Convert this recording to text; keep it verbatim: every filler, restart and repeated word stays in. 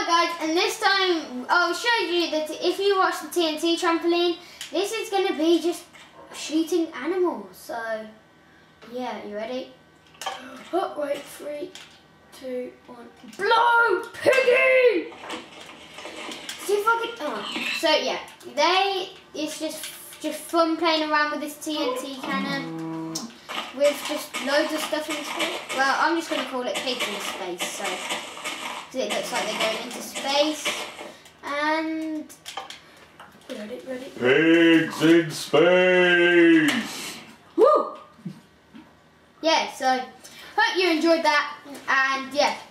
guys, and this time I'll show you that if you watch the T N T trampoline, this is going to be just shooting animals. So, yeah, you ready? Oh, wait, three, two, one, blow, piggy! See if I can, oh. So yeah, they, it's just, just fun playing around with this T N T cannon with just loads of stuff in space. Well, I'm just going to call it pigs in space, so. It looks like they're going into space, and ready, ready. Pigs in space. Woo! Yeah, so hope you enjoyed that, and yeah.